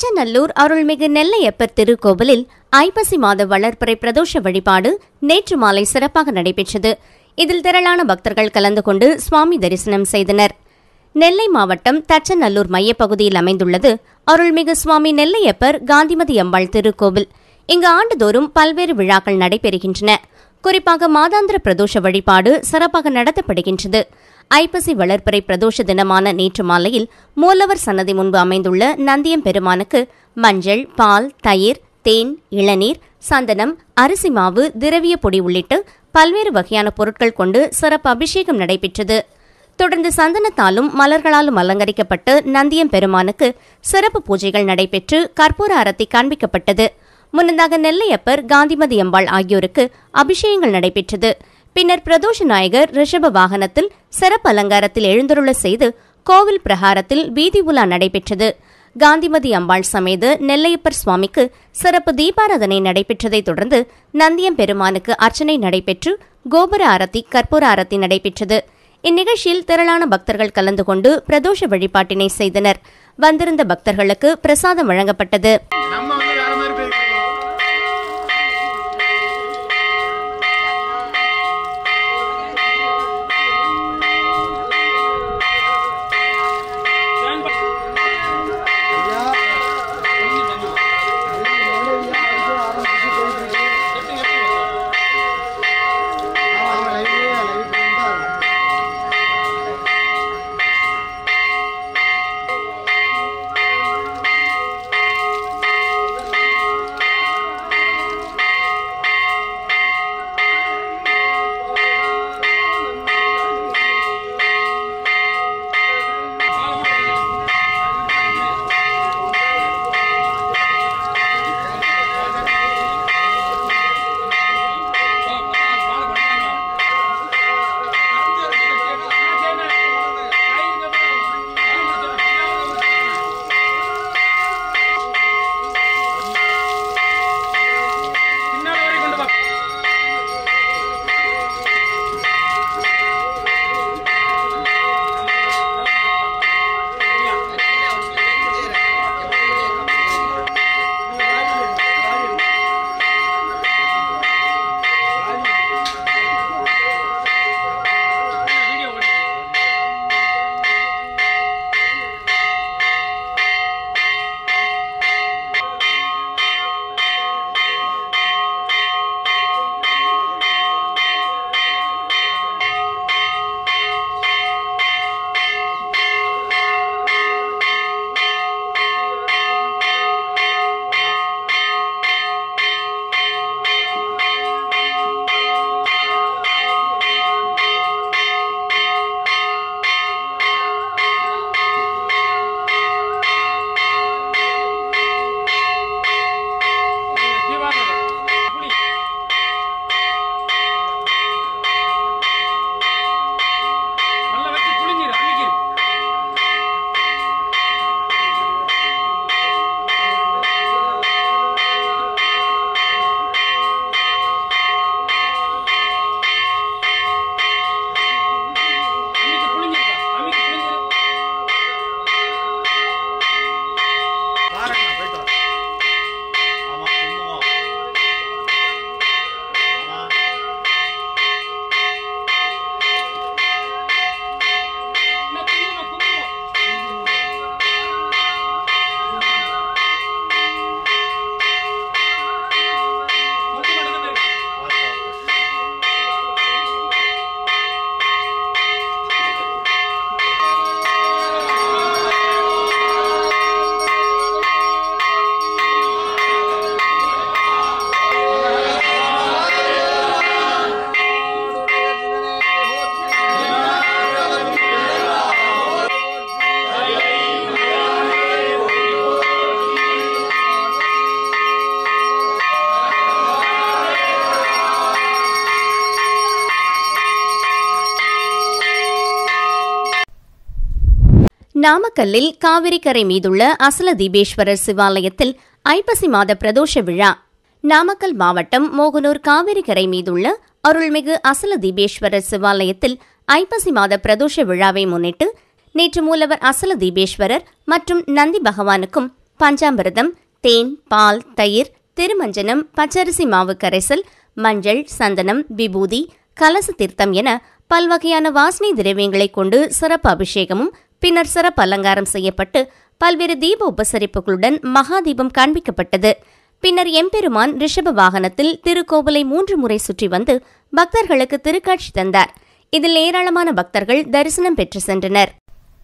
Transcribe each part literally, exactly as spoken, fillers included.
தச்சநல்லூர் அருள்மிகு நெல்லையப்பர் திருக்கோவிலில் ஐப்பசி மாத வளர்பிறை பிரதோஷ வழிபாடு நேற்று மாலை சிறப்பாக நடைபெற்றது. இதில் திரளான பக்தர்கள் கலந்து கொண்டு சுவாமி தரிசனம் செய்தனர். நெல்லை மாவட்டம் தச்சநல்லூர் மையப்பகுதியில் அமைந்துள்ளது அருள்மிகு சுவாமி நெல்லையப்பர் காந்திமதி அம்பாள் திருக்கோவில். இங்கு ஆண்டுதோறும் பல்வேறு விழாக்கள் நடைபெறுகின்றன. குறிப்பாக மாதாந்திர பிரதோஷ வழிபாடு சிறப்பாக நடத்தப்படுகின்றது. ஐப்பசி வளர்பிறை பிரதோஷ தினமான நேற்று மாலையில் மூலவர் சன்னதி முன்பு அமைந்துள்ள நந்தியம் பெருமானுக்கு மஞ்சள், பால், தயிர், தேன், இளநீர், சந்தனம், அரிசி மாவு, திரவிய பொடி உள்ளிட்ட பல்வேறு வகையான பொருட்கள் கொண்டு சிறப்பு அபிஷேகம் நடைபெற்றது. தொடர்ந்து சந்தனத்தாலும் மலர்களாலும் அலங்கரிக்கப்பட்டு நந்தியம் பெருமானுக்கு சிறப்பு பூஜைகள் நடைபெற்று கற்பூர அரத்தி காண்பிக்கப்பட்டது. முன்னதாக நெல்லையப்பர், காந்திமதி அம்பாள் ஆகியோருக்கு அபிஷேகங்கள் நடைபெற்றது. பின்னர் பிரதோஷ நாயகர் ரிஷப வாகனத்தில் சிறப்பு அலங்காரத்தில் எழுந்தருள செய்து கோவில் பிரகாரத்தில் வீதி உலா நடைபெற்றது. காந்திமதி அம்பாள் சமேத நெல்லையப்பர் சுவாமிக்கு சிறப்பு தீபாராதனை நடைபெற்றதைத் தொடர்ந்து நந்தியம் பெருமானுக்கு அர்ச்சனை நடைபெற்று கோபுர ஆரத்தி, கற்பூர ஆரத்தி நடைபெற்றது. இந்நிகழ்ச்சியில் திரளான பக்தர்கள் கலந்து கொண்டு பிரதோஷ வழிபாட்டினை செய்தனர். வந்திருந்த பக்தர்களுக்கு பிரசாதம் வழங்கப்பட்டது. நாமக்கல்லில் காவிரிக்கரை மீதுள்ள அசல தீபேஸ்வரர் சிவாலயத்தில் ஐப்பசி மாத பிரதோஷ விழா. நாமக்கல் மாவட்டம் மோகனூர் காவிரிக்கரை மீதுள்ள அருள்மிகு அசல தீபேஸ்வரர் சிவாலயத்தில் ஐப்பசி மாத பிரதோஷ விழாவை முன்னிட்டு நேற்று மூலவர் அசல தீபேஸ்வரர் மற்றும் நந்தி பகவானுக்கும் பஞ்சாமிர்தம், தேன், பால், தயிர், திருமஞ்சனம், பச்சரிசி மாவு கரைசல், மஞ்சள், சந்தனம், விபூதி, கலச தீர்த்தம் என பல்வகையான வாசனை திரவியங்களை கொண்டு சிறப்பு அபிஷேகமும் பின்னர் சிறப்பு அலங்காரம் செய்யப்பட்டு பல்வேறு தீப உபசரிப்புகளுடன் மகாதீபம் காண்பிக்கப்பட்டது. பின்னர் எம்பெருமான் ரிஷப வாகனத்தில் திருக்கோவிலை மூன்று முறை சுற்றி வந்து பக்தர்களுக்கு திருக்காட்சி தந்தார். இதில் ஏராளமான பக்தர்கள் தரிசனம் பெற்று சென்றனர்.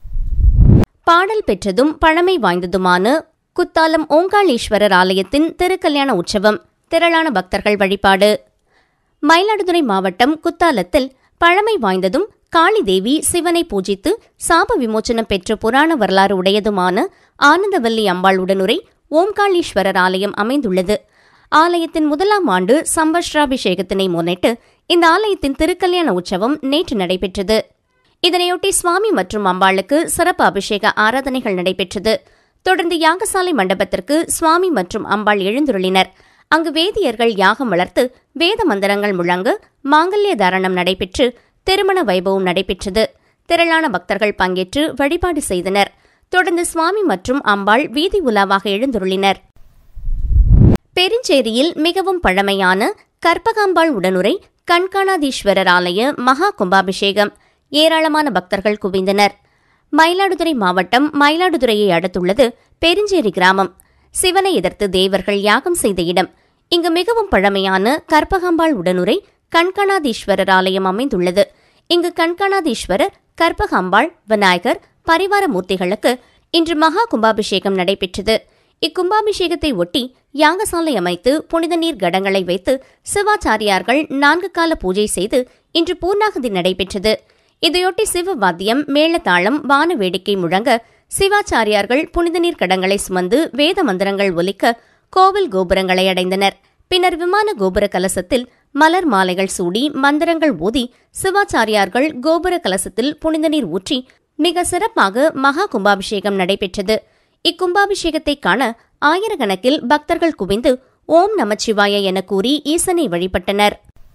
பாடல் பெற்றதும் பழமை வாய்ந்ததுமான குத்தாலம் ஓங்காளீஸ்வரர் ஆலயத்தின் திருக்கல்யாண உற்சவம், திரளான பக்தர்கள் வழிபாடு. மயிலாடுதுறை மாவட்டம் குத்தாலத்தில் பழமை வாய்ந்ததும் காளி தேவி சிவனை பூஜித்து சாப விமோச்சனம் பெற்ற புராண வரலாறு உடையதுமான ஆனந்தவல்லி அம்பாள் உடனுரை ஓம்காளீஸ்வரர் ஆலயம் அமைந்துள்ளது. ஆலயத்தின் முதலாம் ஆண்டு சம்பஷ்ராபிஷேகத்தினை முன்னிட்டு இந்த ஆலயத்தின் திருக்கல்யாண உற்சவம் நேற்று நடைபெற்றது. இதனையொட்டி சுவாமி மற்றும் அம்பாளுக்கு சிறப்பு அபிஷேக ஆராதனைகள் நடைபெற்றது. தொடர்ந்து யாகசாலை மண்டபத்திற்கு சுவாமி மற்றும் அம்பாள் எழுந்துருளினர். அங்கு வேதியர்கள் யாகம் வளர்த்து வேத மந்திரங்கள் முழங்க மாங்கல்ய தாரணம் நடைபெற்று திருமண வைபவம் நடைபெற்றது. திரளான பக்தர்கள் பங்கேற்று வழிபாடு செய்தனர். தொடர்ந்து சுவாமி மற்றும் அம்பாள் வீதி உலாவாக எழுந்துருளினர். பெருஞ்சேரியில் மிகவும் பழமையான கற்பகாம்பாள் உடனுரை கண்காணாதீஸ்வரர் ஆலய மகா கும்பாபிஷேகம், ஏராளமான பக்தர்கள் குவிந்தனர். மயிலாடுதுறை மாவட்டம் மயிலாடுதுறையை அடுத்துள்ளது பெருஞ்சேரி கிராமம். சிவனை எதிர்த்து தேவர்கள் யாகம் செய்த இடம். இங்கு மிகவும் பழமையான கற்பகாம்பாள் உடனுரை கண்காணாதீஸ்வரர் ஆலயம் அமைந்துள்ளது. இங்கு கண்காணாதீஸ்வரர், கற்பகாம்பாள், விநாயகர், பரிவார மூர்த்திகளுக்கு இன்று மகா கும்பாபிஷேகம் நடைபெற்றது. இக்கும்பாபிஷேகத்தை ஒட்டி யாகசாலை அமைத்து புனித நீர் கடங்களை வைத்து சிவாச்சாரியார்கள் நான்கு கால பூஜை செய்து இன்று பூர்ணாகுதி நடைபெற்றது. இதையொட்டி சிவவாத்தியம், மேளதாளம், வான வேடிக்கை முழங்க சிவாச்சாரியார்கள் புனித நீர் கடங்களை சுமந்து வேத மந்திரங்கள் ஒலிக்க கோவில் கோபுரங்களை அடைந்தனர். பின்னர் விமான கோபுர கலசத்தில் மலர் மாலைகள் சூடி மந்திரங்கள் ஓதி சிவாச்சாரியார்கள் கோபுர கலசத்தில் புனித நீர் ஊற்றி மிக சிறப்பாக மகா கும்பாபிஷேகம் நடைபெற்றது. இக்கும்பாபிஷேகத்தை காண ஆயிரக்கணக்கில் பக்தர்கள் குவிந்து ஓம் நமச்சிவாய என கூறி ஈசனை வழிபட்டனர்.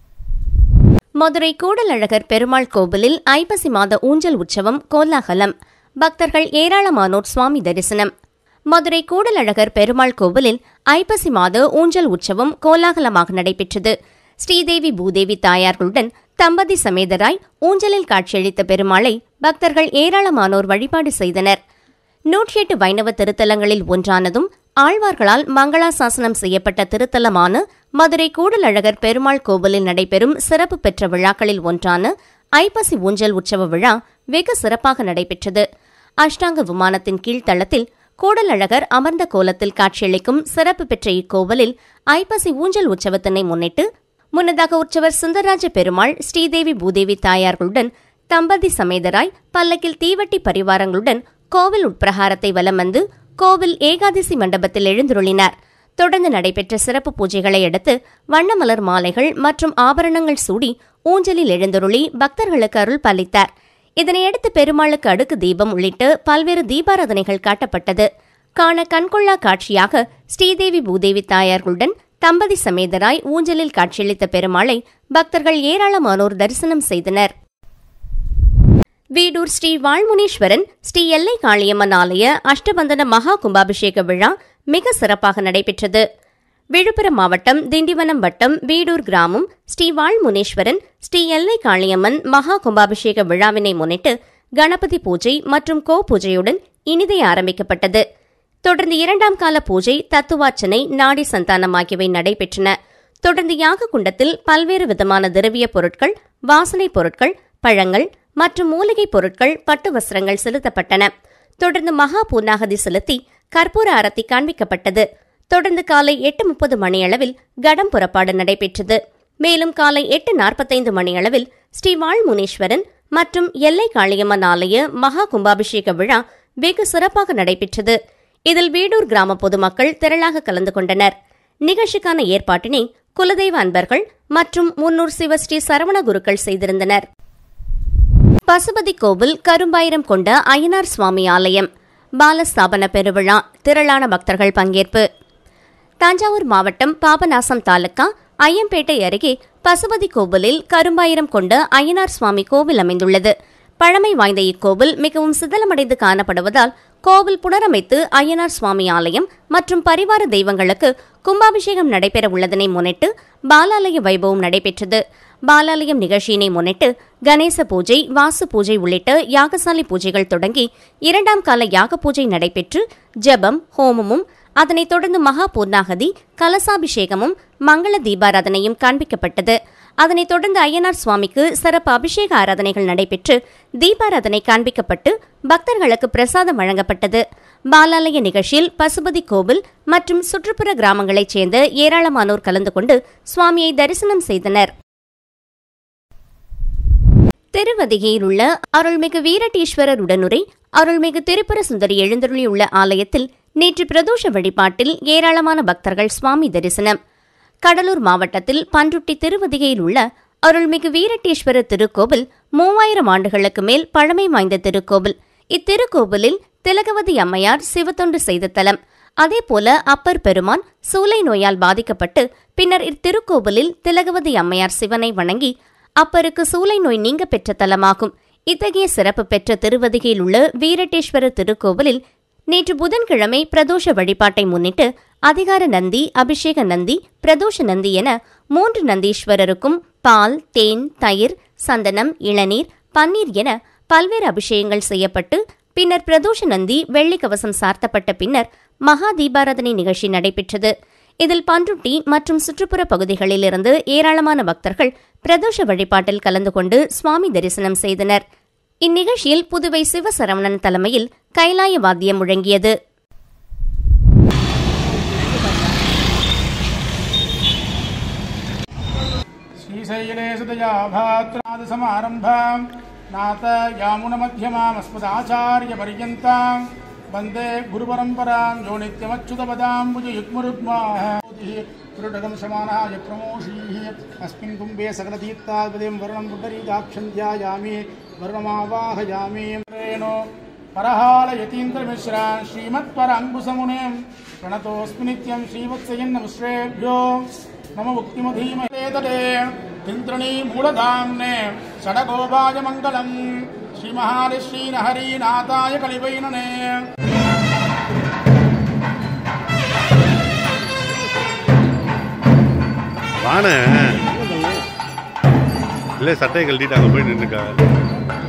மதுரை கூடலழகர் பெருமாள் கோவிலில் ஐப்பசி மாத ஊஞ்சல் உற்சவம் கோலாகலம், பக்தர்கள் ஏராளமானோர் சுவாமி தரிசனம். மதுரை கூடலழகர் பெருமாள் கோவிலில் ஐப்பசி மாத ஊஞ்சல் உற்சவம் கோலாகலமாக நடைபெற்றது. ஸ்ரீதேவி பூதேவி தாயார்களுடன் தம்பதி சமேதராய் ஊஞ்சலில் காட்சியளித்த பெருமாளை பக்தர்கள் ஏராளமானோர் வழிபாடு செய்தனர். நூற்றி எட்டு வைணவ திருத்தலங்களில் ஒன்றானதும் ஆழ்வார்களால் மங்களாசாசனம் செய்யப்பட்ட திருத்தலமான மதுரை கூடலழகர் பெருமாள் கோவிலில் நடைபெறும் சிறப்பு பெற்ற விழாக்களில் ஒன்றான ஐப்பசி ஊஞ்சல் உற்சவ விழா வெகு சிறப்பாக நடைபெற்றது. அஷ்டாங்க விமானத்தின் கீழ்த்தளத்தில் கூடலழகர் அமர்ந்த கோலத்தில் காட்சியளிக்கும் சிறப்பு பெற்ற இக்கோவிலில் ஐப்பசி ஊஞ்சல் உற்சவத்தினை முன்னிட்டு முன்னதாக உற்சவர் சுந்தரராஜ பெருமாள் ஸ்ரீதேவி பூதேவி தாயார்களுடன் தம்பதி சமேதராய் பல்லக்கில் தீவட்டி பரிவாரங்களுடன் கோவில் உட்பிரகாரத்தை வலம் வந்து கோவில் ஏகாதசி மண்டபத்தில் எழுந்துருளினார். தொடர்ந்து நடைபெற்ற சிறப்பு பூஜைகளை அடுத்து வண்ணமலர் மாலைகள் மற்றும் ஆபரணங்கள் சூடி ஊஞ்சலில் எழுந்துருளி பக்தர்களுக்கு அருள் பாலித்தார். இதனையடுத்து பெருமாளுக்கு அடுக்கு தீபம் உள்ளிட்ட பல்வேறு தீபாராதனைகள் காட்டப்பட்டது. காண கண்கொள்ளா காட்சியாக ஸ்ரீதேவி பூதேவி தாயார்களுடன் தம்பதி சமேதராய் ஊஞ்சலில் காட்சியளித்த பெருமாளை பக்தர்கள் ஏராளமானோர் தரிசனம் செய்தனர். வீடூர் ஸ்ரீ வாழ்முனீஸ்வரன் ஸ்ரீ எல்லை காளியம்மன் ஆலய அஷ்டபந்தன மகா கும்பாபிஷேக விழா மிக சிறப்பாக நடைபெற்றது. விழுப்புரம் மாவட்டம் திண்டிவனம் வட்டம் வீடூர் கிராமம் ஸ்ரீ வாழ்முனீஸ்வரன் ஸ்ரீ எல்லை காளியம்மன் மகா கும்பாபிஷேக விழாவினை முன்னிட்டு கணபதி பூஜை மற்றும் கோ பூஜையுடன் இனிதே ஆரம்பிக்கப்பட்டது. தொடர்ந்து இரண்டாம் கால பூஜை, தத்துவார்ச்சனை, நாடி சந்தானம் ஆகியவை நடைபெற்றன. தொடர்ந்து யாக குண்டத்தில் பல்வேறு விதமான திரவிய பொருட்கள், வாசனை பொருட்கள், பழங்கள் மற்றும் மூலிகை பொருட்கள், பட்டு வஸ்திரங்கள் செலுத்தப்பட்டன. தொடர்ந்து மகா பூர்ணாகதி செலுத்தி கற்பூர ஆரத்தி காண்பிக்கப்பட்டது. தொடர்ந்து காலை எட்டு முப்பது மணியளவில் கடம் புறப்பாடு நடைபெற்றது. மேலும் காலை எட்டு நாற்பத்தைந்து மணியளவில் ஸ்ரீ வாழ்முனீஸ்வரன் மற்றும் எல்லை காளியம்மன் ஆலய மகா கும்பாபிஷேக விழா வெகு சிறப்பாக நடைபெற்றது. இதில் வீடூர் கிராம பொதுமக்கள் திரளாக கலந்து கொண்டனர். நிகழ்ச்சிக்கான ஏற்பாட்டினை குலதெய்வ அன்பர்கள் மற்றும் முன்னூர் சிவ ஸ்ரீ சரவண குருக்கள் செய்திருந்தனர். பசுபதி கோவில் கரும்பாயிரம் கொண்ட அய்யனார் சுவாமி ஆலயம் பாலஸ்தாபன பெருவிழா, திரளான பக்தர்கள் பங்கேற்பு. தஞ்சாவூர் மாவட்டம் பாபநாசம் தாலுகா ஐயம்பேட்டை அருகே பசுபதி கோவிலில் கரும்பாயிரம் கொண்ட அய்யனார் சுவாமி கோவில் அமைந்துள்ளது. பழமை வாய்ந்த இக்கோவில் மிகவும் சிதலமடைந்து காணப்படுவதால் கோவில் புனரமைத்து ஐயனார் சுவாமி ஆலயம் மற்றும் பரிவார தெய்வங்களுக்கு கும்பாபிஷேகம் நடைபெற உள்ளதனை முன்னிட்டு பாலாலய வைபவம் நடைபெற்றது. பாலாலயம் நிகழ்ச்சியினை முன்னிட்டு கணேச பூஜை, வாசு பூஜை உள்ளிட்ட யாகசாலை பூஜைகள் தொடங்கி இரண்டாம் கால யாக பூஜை நடைபெற்று ஜபம், ஹோமமும் அதனைத் தொடர்ந்து மகா பூர்ணாகதி, கலசாபிஷேகமும் மங்கள தீபாராதனையும் காண்பிக்கப்பட்டது. அதனைத் தொடர்ந்து ஐயனார் சுவாமிக்கு சிறப்பு அபிஷேக ஆராதனைகள் நடைபெற்று தீபாராதனை காண்பிக்கப்பட்டு பக்தர்களுக்கு பிரசாதம் வழங்கப்பட்டது. பாலாலய நிகழ்ச்சியில் பசுபதி கோவில் மற்றும் சுற்றுப்புற கிராமங்களைச் சேர்ந்த ஏராளமானோர் கலந்து கொண்டு சுவாமியை தரிசனம் செய்தனர். திருவதிகையில் உள்ள அருள்மிகு வீரட்டீஸ்வரர் உடனுரை அருள்மிகு திரிபுர சுந்தரி எழுந்தருளியுள்ள ஆலயத்தில் நேற்று பிரதோஷ வழிபாட்டில் ஏராளமான பக்தர்கள் சுவாமி தரிசனம். கடலூர் மாவட்டத்தில் பன்ருட்டி திருவதிகையில் உள்ள அருள்மிகு வீரட்டீஸ்வரர் திருக்கோவில் மூவாயிரம் ஆண்டுகளுக்கு மேல் பழமை வாய்ந்த திருக்கோவில். இத்திருக்கோவிலில் திலகவதி அம்மையார் சிவத்தொண்டு செய்த தலம். அதேபோல அப்பர் பெருமான் சூளை நோயால் பாதிக்கப்பட்டு பின்னர் இத்திருக்கோவிலில் திலகவதி அம்மையார் சிவனை வணங்கி அப்பருக்கு சூளை நோய் நீங்க பெற்ற தலமாகும். இத்தகைய சிறப்பு பெற்ற திருவதிகையில் உள்ள வீரட்டேஸ்வரர் திருக்கோவிலில் நேற்று புதன்கிழமை பிரதோஷ வழிபாட்டை முன்னிட்டு அதிகார நந்தி, அபிஷேக நந்தி, பிரதோஷ நந்தி என மூன்று நந்தீஸ்வரருக்கும் பால், தேன், தயிர், சந்தனம், இளநீர், பன்னீர் என பல்வேறு அபிஷேகங்கள் செய்யப்பட்டு பின்னர் பிரதோஷ நந்தி வெள்ளி கவசம் சார்த்தப்பட்ட பின்னர் மகா தீபாராதனை நிகழ்ச்சி நடைபெற்றது. இதில் பன்ருட்டி மற்றும் சுற்றுப்புற பகுதிகளில் இருந்து ஏராளமான பக்தர்கள் பிரதோஷ வழிபாட்டில் கலந்து கொண்டு சுவாமி தரிசனம் செய்தனர். இந்நிகழ்ச்சியில் புதுவை சிவசரவணன் தலைமையில் கைலாய வாத்தியம் முழங்கியது. वंदे गुरुपरंपरां यो नित्यमच्युतपदाम्बुजयुग्मरुग्माः पुरुषगं समानाय प्रमोषीः अस्मिन् कुम्भे सकलतीर्थाद्वदें वर्णं पुण्डरीकाक्षं ध्यायामि वर्णमावाहयामि रेणो परहालयतीन्द्रमिश्रा श्रीमत्पराङ्कुशमुनिं प्रणतोऽस्मि नित्यं श्रीवत्सयन्नमश्रेभ्यो मम मुक्तिमधीमहे तिन्त्रिणी मूलधाम्ने षडगोपाय मङ्गलम् श्रीमहारिश्रीनहरीनाथाय कलिवैनने வாண இல்லை சட்டை கழட்டிட்டு அங்கே போய் நின்றுக்கா.